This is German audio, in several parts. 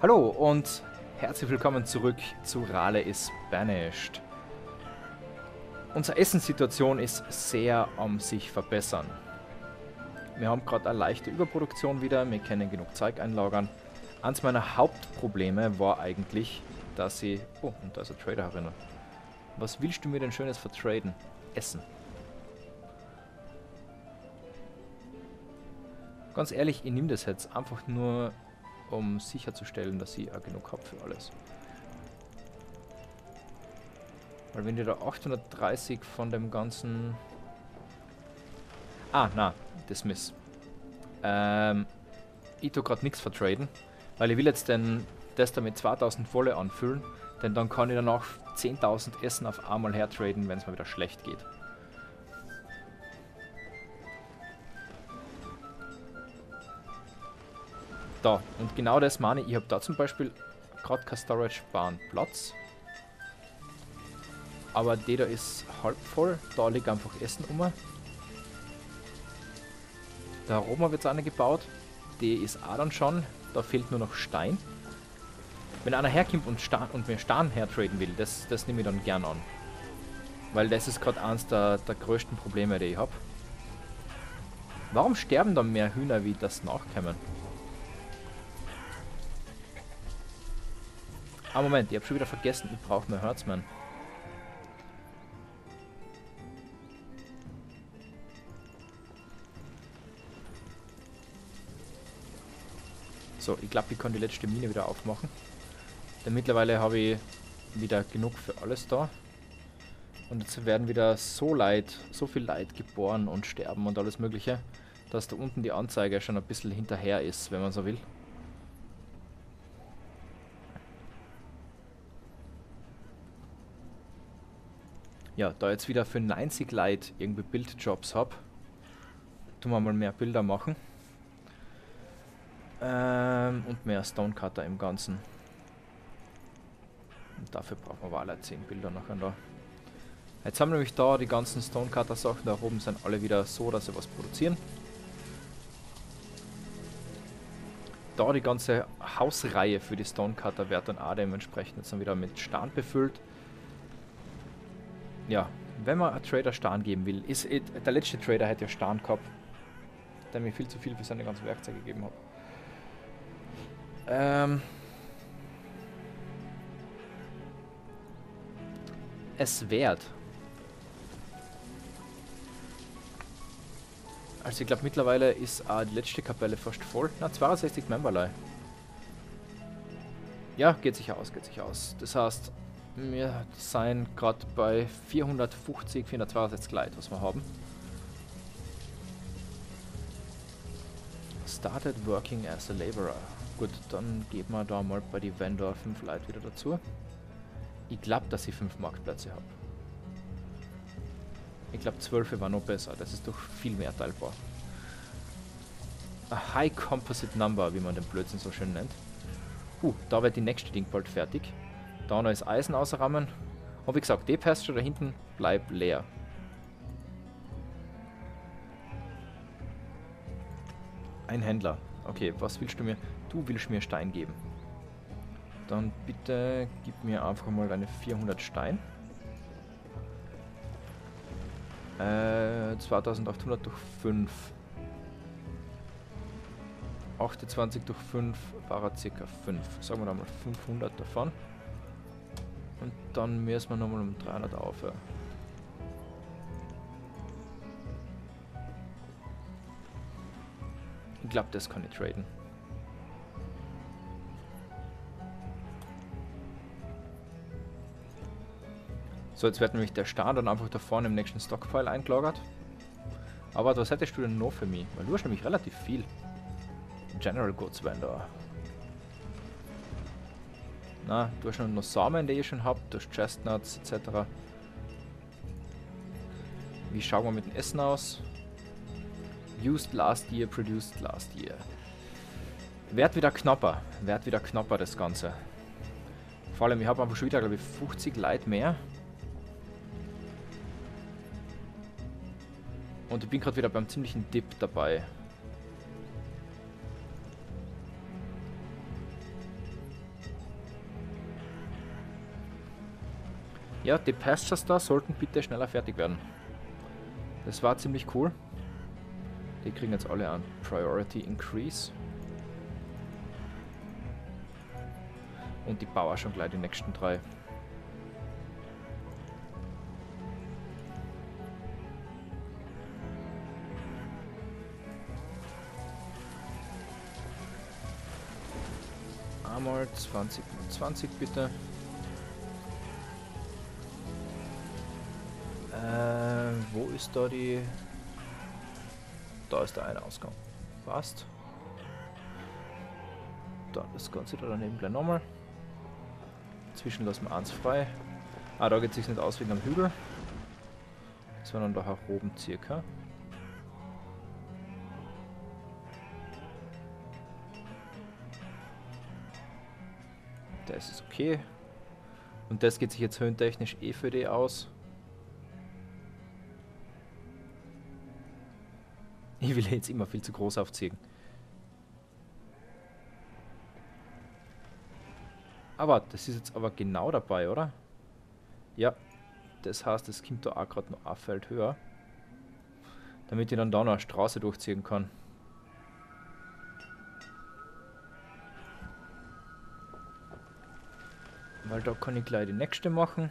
Hallo und herzlich willkommen zurück zu Rale is Banished. Unsere Essenssituation ist sehr am sich verbessern. Wir haben gerade eine leichte Überproduktion wieder, wir können genug Zeug einlagern. Eins meiner Hauptprobleme war eigentlich, dass ich... Oh, und da ist ein Trader herinnen. Was willst du mir denn Schönes vertraden? Essen. Ganz ehrlich, ich nehme das jetzt einfach nur, um sicherzustellen, dass ich auch genug habe für alles. Weil wenn ihr da 830 von dem ganzen... Ah, na, Dismiss. Ich tue gerade nichts vertraden, weil ich will jetzt das da mit 2000 Wolle anfüllen, denn dann kann ich danach 10.000 Essen auf einmal hertraden, wenn es mal wieder schlecht geht. Da, und genau das meine ich. Ich habe da zum Beispiel gerade kein Storage-Baren Platz. Aber der da ist halb voll, da liegt einfach Essen um. Da oben wird jetzt eine gebaut, die ist auch dann schon, da fehlt nur noch Stein. Wenn einer herkommt und mir Stein hertraden will, das nehme ich dann gern an. Weil das ist gerade eins der größten Probleme, die ich habe. Warum sterben dann mehr Hühner, wie das nachkommen? Ah, Moment, ich habe schon wieder vergessen, ich brauche mehr Herdsman. So, ich glaube, ich kann die letzte Mine wieder aufmachen. Denn mittlerweile habe ich wieder genug für alles da. Und jetzt werden wieder so viel Leid geboren und sterben und alles mögliche, dass da unten die Anzeige schon ein bisschen hinterher ist, wenn man so will. Ja, da jetzt wieder für 90 Leute irgendwie Bildjobs habe, tun wir mal mehr Bilder machen. Und mehr Stonecutter im Ganzen. Und dafür brauchen wir aber alle 10 Bilder nachher da. Jetzt haben wir nämlich da die ganzen Stonecutter-Sachen, da oben sind alle wieder so, dass sie was produzieren. Da die ganze Hausreihe für die Stonecutter wird dann auch dementsprechend jetzt dann wieder mit Stein befüllt. Ja, wenn man einen Trader Stein geben will, der letzte Trader hätte ja Stein gehabt, der mir viel zu viel für seine ganzen Werkzeuge gegeben hat. Es wert. Also ich glaube mittlerweile ist die letzte Kapelle fast voll. Na, 62 Memberlei. Ja, geht sich aus, geht sich aus. Das heißt, wir sind gerade bei 450, 462 Leute, was wir haben. Started working as a laborer. Gut, dann geben wir da mal bei die Vendor 5 Leute wieder dazu. Ich glaube, dass ich 5 Marktplätze habe. Ich glaube 12 war noch besser, das ist doch viel mehr teilbar. A High Composite Number, wie man den Blödsinn so schön nennt. Da wird die nächste Ding bald fertig. Da noch ist Eisen ausrammen. Und wie gesagt, die Pasture da hinten bleibt leer. Ein Händler. Okay, was willst du mir? Du willst mir Stein geben. Dann bitte gib mir einfach mal deine 400 Stein. 2800 durch 5. 28 durch 5 war er ca. 5. Sagen wir da mal 500 davon. Und dann müssen wir nochmal um 300 aufhören. Ich glaube, das kann ich traden. So, jetzt wird nämlich der Stein dann einfach da vorne im nächsten Stockpile eingelagert. Aber was hättest du denn noch für mich? Weil du hast nämlich relativ viel. General Goods Vendor. Na, du hast noch Samen, die ich schon habe. Du hast Chestnuts etc. Wie schauen wir mit dem Essen aus? Used last year, produced last year. Wird wieder knapper. Wird wieder knapper das Ganze. Vor allem, ich habe einfach schon wieder, glaube ich, 50 Leute mehr. Und ich bin gerade wieder beim ziemlichen Dip dabei. Ja, die Pastures da sollten bitte schneller fertig werden. Das war ziemlich cool. Die kriegen jetzt alle an Priority Increase. Und die Bauer schon gleich die nächsten 3. Einmal 20 und 20 bitte. Wo ist da die... Da ist der eine Ausgang. Passt. Dann das Ganze da daneben gleich nochmal. Zwischen lassen wir 1 frei. Ah, da geht es sich nicht aus wegen am Hügel. Sondern da auch oben circa. Das ist okay. Und das geht sich jetzt höhentechnisch eh für die aus. Ich will jetzt immer viel zu groß aufziehen. Aber das ist jetzt aber genau dabei, oder? Ja. Das heißt, es kommt da auch gerade noch ein Feld höher. Damit ich dann da noch eine Straße durchziehen kann. Weil da kann ich gleich die nächste machen.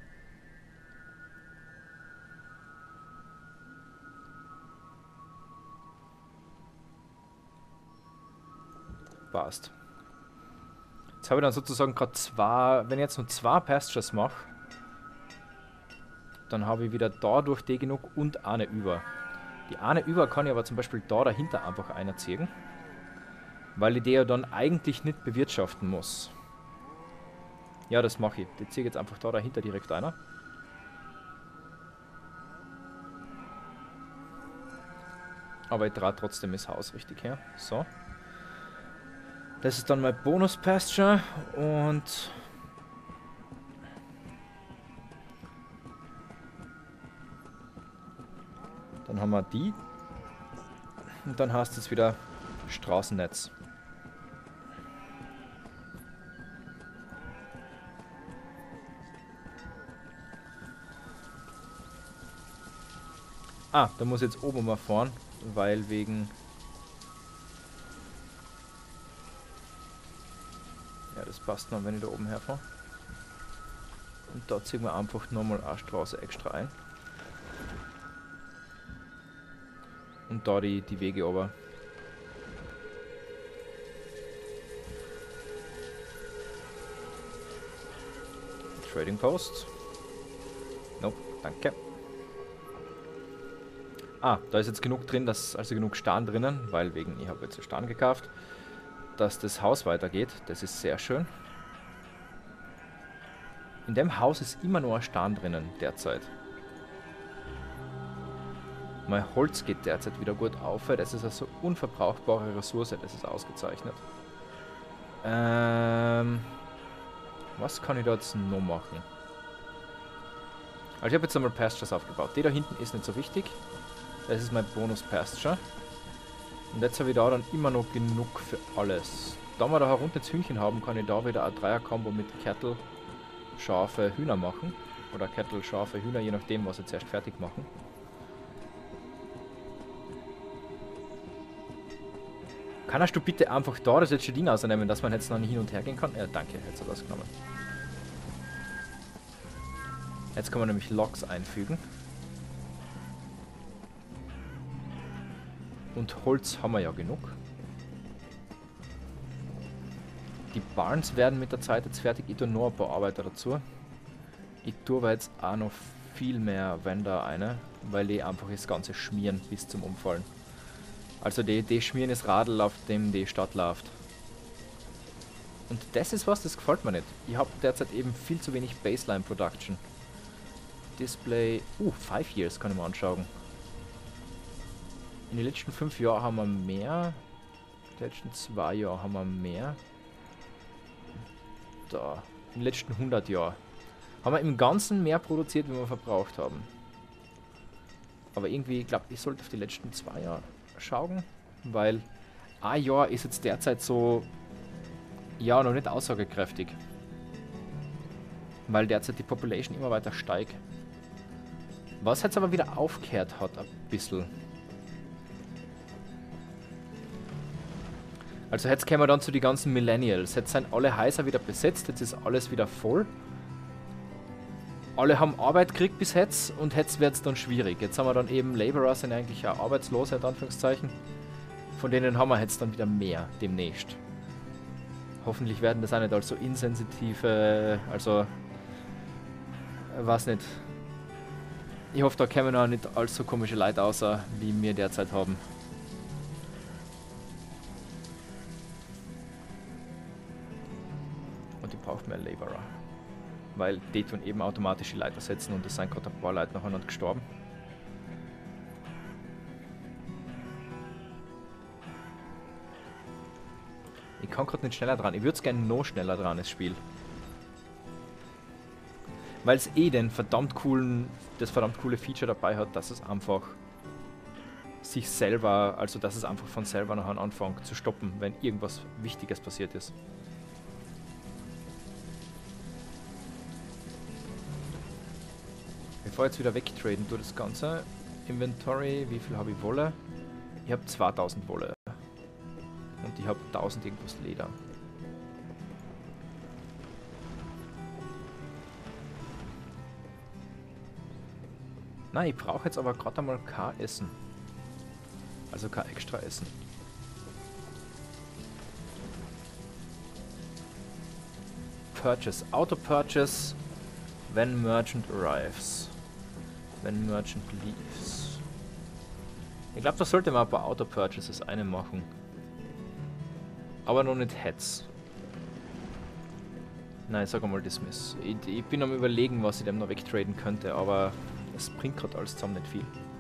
Passt. Jetzt habe ich dann sozusagen gerade 2, wenn ich jetzt nur 2 Pastures mache, dann habe ich wieder dadurch die genug und eine über. Die eine über kann ich aber zum Beispiel da dahinter einfach einziehen, weil ich die ja dann eigentlich nicht bewirtschaften muss. Ja, das mache ich. Die ziehe ich jetzt einfach da dahinter direkt einer. Aber ich drehe trotzdem das Haus richtig her. So. Das ist dann mein Bonus-Pasture und dann haben wir die und dann heißt es wieder Straßennetz. Ah, da muss ich jetzt oben mal fahren, weil wegen... Ja, das passt noch, wenn ich da oben herfahre. Und da ziehen wir einfach nochmal eine Straße extra ein. Und da die Wege aber. Trading Post. Nope, danke. Ah, da ist jetzt genug drin, also genug Stein drinnen, weil wegen, ich habe jetzt Stein gekauft, dass das Haus weitergeht. Das ist sehr schön. In dem Haus ist immer nur ein Stein drinnen derzeit. Mein Holz geht derzeit wieder gut auf, das ist also unverbrauchbare Ressource, das ist ausgezeichnet. Was kann ich da jetzt noch machen? Also ich habe jetzt einmal Pastures aufgebaut. Die da hinten ist nicht so wichtig. Das ist mein Bonus-Pasture. Und jetzt habe ich da dann immer noch genug für alles. Da wir da herunter jetzt Hühnchen haben, kann ich da wieder ein Dreier-Kombo mit Cattle, Schafe, Hühner machen. Oder Cattle, Schafe, Hühner, je nachdem, was wir zuerst fertig machen. Kannst du bitte einfach da das letzte Ding ausnehmen, dass man jetzt noch nicht hin und her gehen kann? Ja, danke, jetzt hat er das genommen. Jetzt kann man nämlich Logs einfügen. Und Holz haben wir ja genug. Die Barns werden mit der Zeit jetzt fertig. Ich tue noch ein paar Arbeiter dazu. Ich tue aber jetzt auch noch viel mehr Wender eine, weil die einfach das Ganze schmieren bis zum Umfallen. Also die schmieren das Radl, auf dem die Stadt läuft. Und das ist was, das gefällt mir nicht. Ich habe derzeit eben viel zu wenig Baseline Production. Display, 5 Years kann ich mir anschauen. In den letzten 5 Jahren haben wir mehr. In den letzten 2 Jahren haben wir mehr. Da, in den letzten 100 Jahren haben wir im Ganzen mehr produziert, wie wir verbraucht haben. Aber irgendwie, ich glaube, ich sollte auf die letzten 2 Jahre schauen, weil ein Jahr ist jetzt derzeit so, ja, noch nicht aussagekräftig. weil derzeit die Population immer weiter steigt. Was jetzt aber wieder aufgehört hat, ein bisschen. Also jetzt kommen wir dann zu den ganzen Millennials. Jetzt sind alle Häuser wieder besetzt, jetzt ist alles wieder voll. Alle haben Arbeit gekriegt bis jetzt und jetzt wird es dann schwierig. Jetzt haben wir dann eben Laborer, sind eigentlich auch Arbeitslose, in Anführungszeichen. Von denen haben wir jetzt dann wieder mehr demnächst. Hoffentlich werden das auch nicht als so insensitive, also, weiß nicht. Ich hoffe, da kommen auch nicht allzu komische Leute außer, wie wir derzeit haben. Und die braucht mehr Laborer. Weil die tun eben automatisch die Leiter setzen und es sind gerade ein paar Leute nacheinander gestorben. Ich kann gerade nicht schneller dran. Ich würde es gerne noch schneller dran, das Spiel. Weil es eh das verdammt coole Feature dabei hat, dass es einfach sich selber, also dass es einfach von selber nachher anfängt zu stoppen, wenn irgendwas Wichtiges passiert ist. Ich fahre jetzt wieder wegtraden durch das Ganze. Inventory, wie viel habe ich Wolle? Ich habe 2000 Wolle. Und ich habe 1000 irgendwas Leder. Nein, ich brauche jetzt aber gerade einmal kein Essen. Also kein extra Essen. Purchase. Auto-Purchase. When Merchant arrives. When Merchant leaves. Ich glaube, da sollte man ein paar Auto-Purchases machen. Aber noch nicht Heads. Nein, ich sag einmal Dismiss. Ich bin am Überlegen, was ich dem noch wegtraden könnte, aber es bringt gerade alles zusammen nicht viel.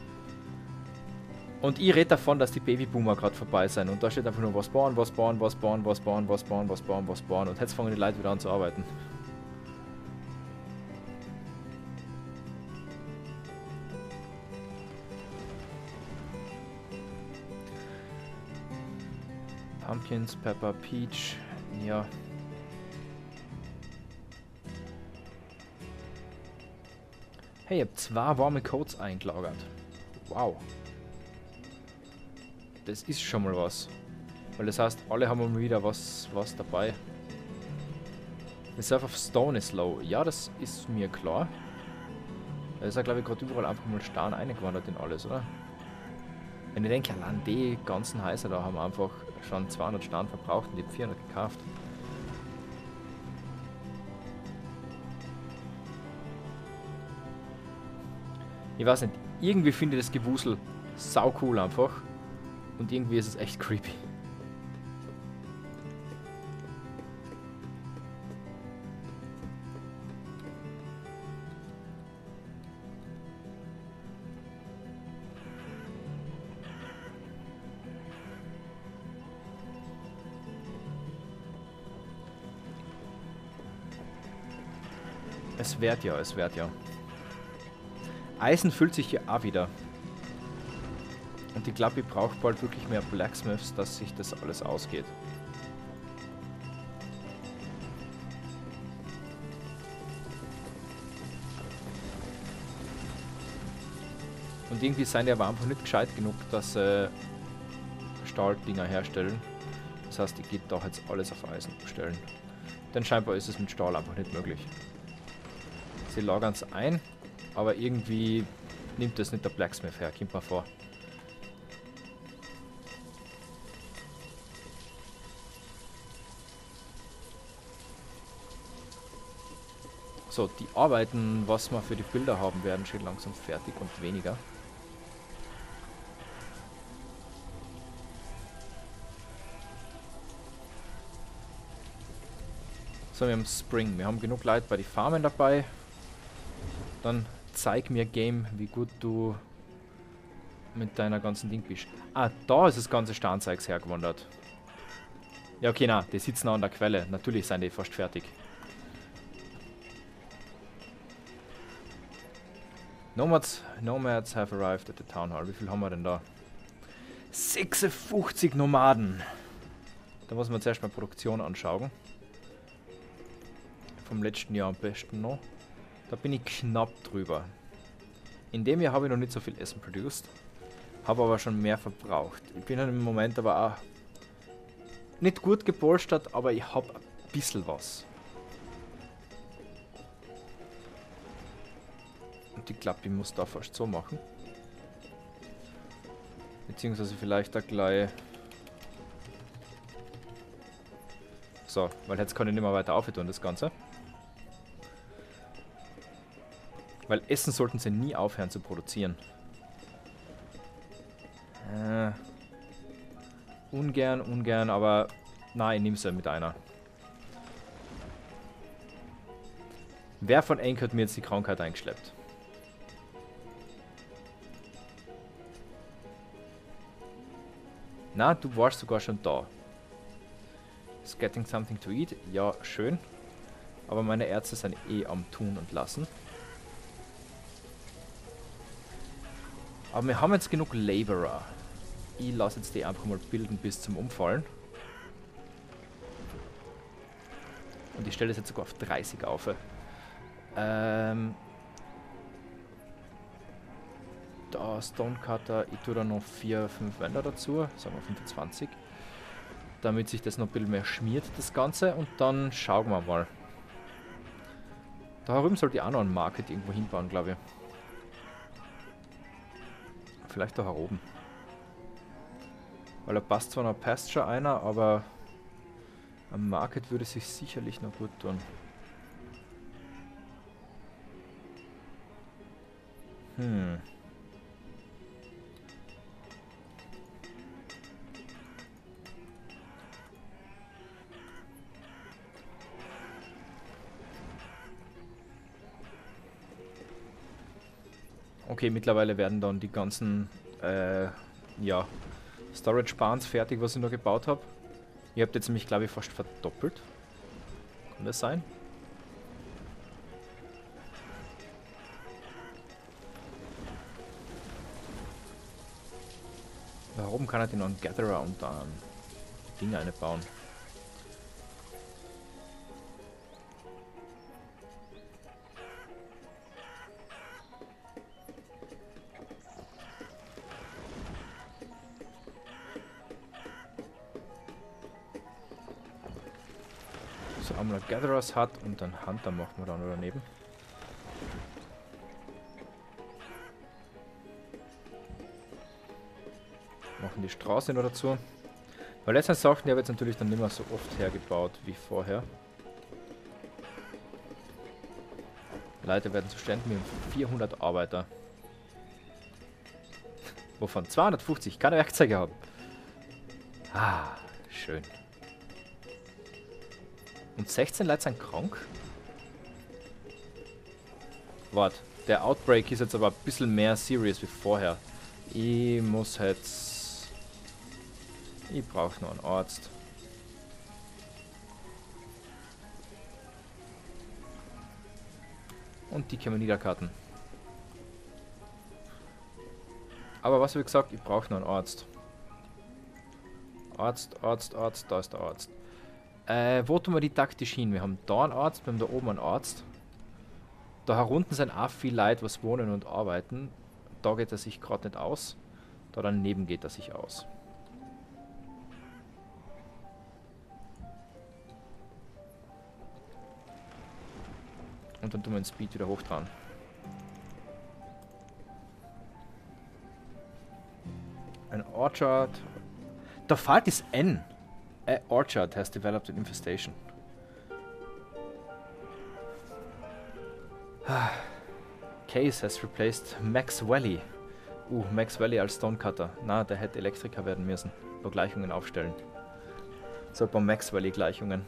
Und ich rede davon, dass die Babyboomer gerade vorbei sind und da steht einfach nur was bauen, was bauen, was bauen, was bauen, was bauen, was bauen, was bauen und jetzt fangen die Leute wieder an zu arbeiten. Pumpkins, Pepper, Peach, ja. Hey, ich habe 2 warme Coats eingelagert. Wow. Das ist schon mal was. Weil das heißt, alle haben mal wieder was dabei. The Surf of Stone ist low. Ja, das ist mir klar. Da ist ja, glaube ich, gerade überall einfach mal Stein eingewandert in alles, oder? Wenn ich denke, allein die ganzen Häuser da haben einfach schon 200 Steine verbraucht und die 400 gekauft. Ich weiß nicht, irgendwie finde ich das Gewusel sau cool einfach. Und irgendwie ist es echt creepy. Es wird ja, es wird ja. Eisen füllt sich hier auch wieder. Und ich glaube, ich brauche bald wirklich mehr Blacksmiths, dass sich das alles ausgeht. Und irgendwie sind die aber einfach nicht gescheit genug, dass sie Stahldinger herstellen. Das heißt, ich gehe doch jetzt alles auf Eisen umstellen. Denn scheinbar ist es mit Stahl einfach nicht möglich. Sie lagern es ein, aber irgendwie nimmt das nicht der Blacksmith her, kommt mir vor. So, die Arbeiten, was wir für die Bilder haben, werden schon langsam fertig und weniger. So, wir haben Spring. Wir haben genug Leute bei den Farmen dabei. Dann zeig mir, Game, wie gut du mit deiner ganzen Ding bist. Ah, da ist das ganze Steinzeugs hergewandert. Ja, okay, na, die sitzen an der Quelle. Natürlich sind die fast fertig. Nomads have arrived at the Town Hall. Wie viel haben wir denn da? 56 Nomaden. Da muss man zuerst mal Produktion anschauen. vom letzten Jahr am besten noch. Da bin ich knapp drüber. In dem Jahr habe ich noch nicht so viel Essen produced. Habe aber schon mehr verbraucht. Ich bin im Moment aber auch nicht gut gepolstert, aber ich habe ein bisschen was. Und ich glaube, ich muss da fast so machen. Beziehungsweise vielleicht da gleich... So, weil jetzt kann ich nicht mehr weiter aufhören, das Ganze. Weil Essen sollten sie nie aufhören zu produzieren. Ungern, aber nein, ich nehme sie mit einer. Wer von Enk hat mir jetzt die Krankheit eingeschleppt? Na, du warst sogar schon da. Is getting something to eat? Ja, schön. Aber meine Ärzte sind eh am Tun und Lassen. Aber wir haben jetzt genug Laborer. Ich lasse jetzt die einfach mal bilden bis zum Umfallen. Und ich stelle das jetzt sogar auf 30 auf. Da Stonecutter, ich tue da noch 4, 5 Wände dazu, sagen wir 25. Damit sich das noch ein bisschen mehr schmiert, das Ganze. Und dann schauen wir mal. Da herüben sollte ich auch noch ein Market irgendwo hinbauen, glaube ich. Vielleicht da oben. Weil da passt zwar noch Pasture einer, aber am Market würde sich sicherlich noch gut tun. Okay, mittlerweile werden dann die ganzen ja, Storage Barns fertig, was ich noch gebaut habe. Ihr habt jetzt nämlich, glaube ich, fast verdoppelt. Kann das sein? Warum kann er denn noch einen Gatherer und dann Dinge einbauen? So, einmal Gatherers hat und dann Hunter machen wir dann daneben. Machen die Straße noch dazu. Weil letzten Sachen, die habe ich jetzt natürlich dann nicht mehr so oft hergebaut wie vorher. Leute werden zu Ständen, wir haben 400 Arbeiter. Wovon 250 keine Werkzeuge haben. Ah, schön. Und 16 Leute sind krank? Warte, der Outbreak ist jetzt aber ein bisschen mehr serious wie vorher. Ich muss jetzt... Ich brauche noch einen Arzt. Und die können wir niederkarten. Aber was habe ich gesagt? Ich brauche noch einen Arzt. Arzt, da ist der Arzt. Wo tun wir die taktisch hin? Wir haben da einen Arzt, wir haben da oben einen Arzt. Da herunten sind auch viele Leute, was wohnen und arbeiten. Da geht er sich gerade nicht aus. Da daneben geht er sich aus. Und dann tun wir den Speed wieder hoch dran. Ein Orchard. Da fehlt das N. Orchard has developed an infestation. Case has replaced Max Valley. Max Valley als Stonecutter. Na, der hätte Elektriker werden müssen. Ein paar Gleichungen aufstellen. So ein paar Max Valley Gleichungen.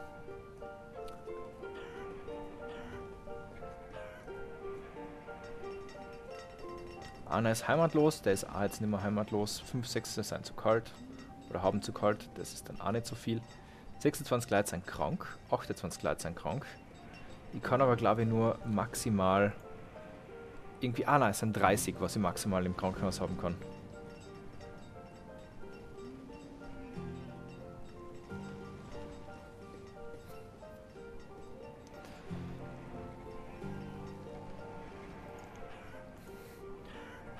Einer ist heimatlos, der ist auch jetzt nicht mehr heimatlos. 5, 6 sind zu kalt. Oder haben zu kalt, das ist dann auch nicht so viel. 26 Leute sind krank, 28 Leute sind krank. Ich kann aber glaube ich nur maximal... Irgendwie, nein, es sind 30, was ich maximal im Krankenhaus haben kann.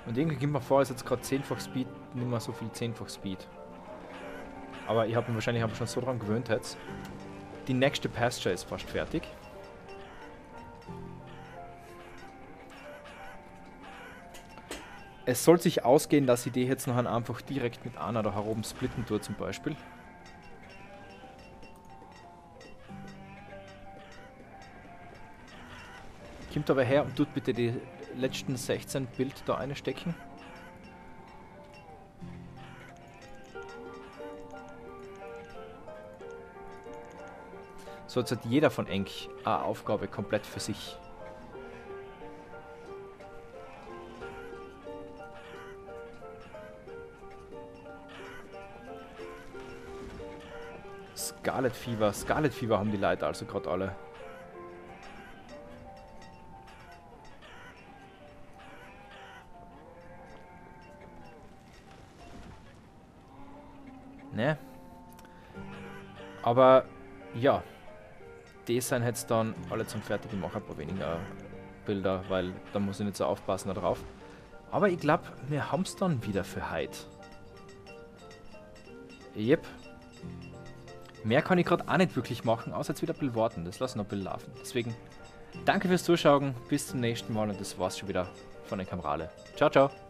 Und irgendwie kommt mir vor, ist jetzt gerade 10-fach Speed, nicht mehr so viel 10-fach Speed. Aber ich habe mich wahrscheinlich schon so dran gewöhnt jetzt. Die nächste Pasture ist fast fertig. Es soll sich ausgehen, dass ich die jetzt noch einfach direkt mit einer da heroben splitten tue zum Beispiel. Kommt aber her und tut bitte die letzten 16 Bild da einstecken. So, jetzt hat jeder von Enk eine Aufgabe komplett für sich. Scarlet Fever haben die Leute also gerade alle. Ne? Aber ja, die sind jetzt dann alle zum Fertigen machen, ein paar weniger Bilder, weil da muss ich nicht so aufpassen darauf. Aber ich glaube, wir haben es dann wieder für heute. Yep. Mehr kann ich gerade auch nicht wirklich machen, außer jetzt wieder ein bisschen warten. Das lassen wir ein bisschen laufen. Deswegen, danke fürs Zuschauen, bis zum nächsten Mal und das war's schon wieder von den Kamerale. Ciao, ciao.